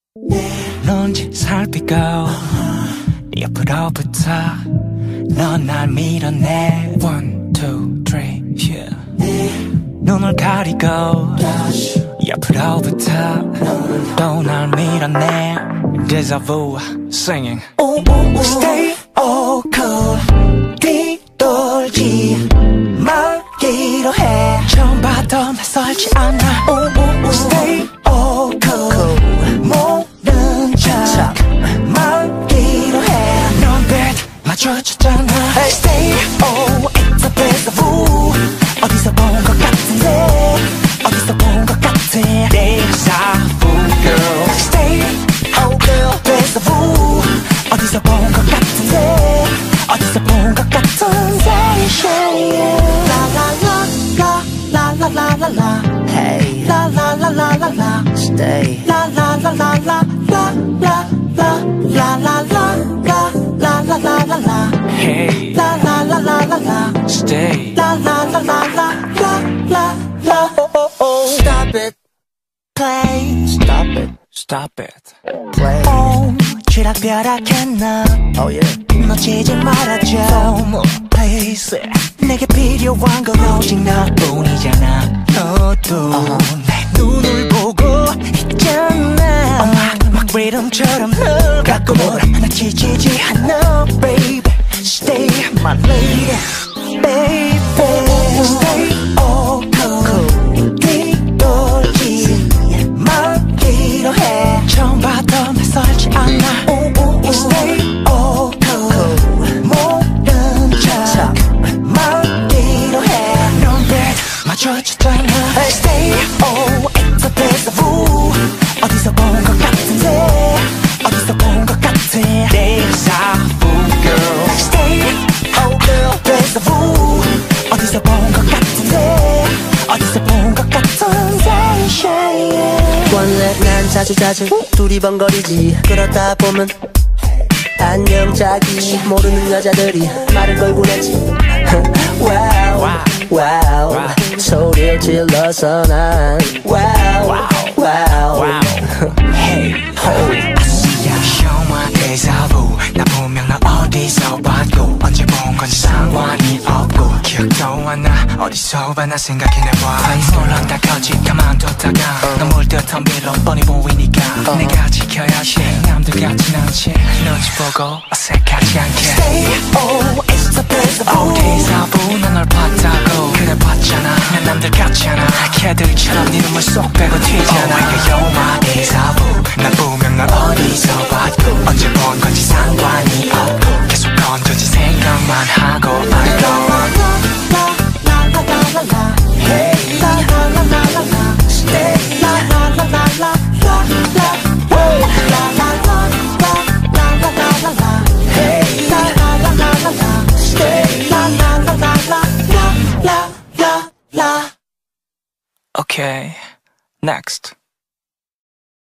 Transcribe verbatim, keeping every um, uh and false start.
넌지 살피고 옆으로부터 넌 날 밀어내 One, two, three, yeah. 눈을 가리고 옆으로부터 또 날 밀어내 Deja vu, singing Stay all cool 뒤돌지 말기로 해 처음 봐도 낯설지 않아 Stay all cool 모른 척 말기로 해 넌 bet 마주쳤잖아 Stay all it's a deja vu 어디서 본 것 같은데 어디서 본 것 같아 Deja vu girl Stay all girl deja vu 어디서 본 것 같은데 어디서 본 것 같은데 La la la la la la la la Hey La la la la la la Stay La la la la la la la la La la la la la la la la la Hey La la la la la la Stay La la la la la la la la Oh oh oh Stop it Play Stop it Stop it Play Oh 쥐락벼락했나 Oh yeah 놓치지 말아줘 Please 내게 필요한 건 오직 너뿐이잖아 너도 uh-huh. 내 눈을 보고 있잖아 oh, 막, 막 리듬처럼 널 갖고 놀아 나 지치지 않아 baby Stay my lady baby Stay all cool 뒤돌지 말기로 해 처음 봐도 낯설지 않아 Stay all cool 모른 척 말기로 해 넌 bet 마주쳤잖아 Stay all it's a deja vu 어디서 본 것 같은데 어디서 본 것 같아 Deja vu girl Stay all girl deja vu 어디서 본 것 같은데 어디서 본 것 같은데 원래 난 자주 자주 두리번거리지 그러다 보면 안녕 자기 모르는 여자들이 말을 걸고 내지 와우 와우 소리를 질러서 난 와우 와우 Hey ho Show my deja vu 나 분명 나 어디서 봤고 언제 본 건지 상관이 없고 기억도 안 나 어디서 봤나 생각해내봐 face 놀란다 거짓 가만뒀다가 너 물듯한 빌로 뻔히 보이니까 uh. 내가 지켜야지 남들 같진 않지 눈치 보고 어색하지 않게 Stay oh it's a deja vu oh deja vu 난 널 봤다고 그래 봤잖아 난 남들 같잖아 걔들처럼 네 눈물 쏙 빼고 튀잖아 oh you're my deja vu 난 분명 널 어디서 봤고 언제 본 건지 상관이 없고 계속 건져진 생각만 하고 알고 Hey La la la la la la Stay La la la la la la la La la la la la la la la la Hey La la la la la la Stay La la la la la la la la la Okay, next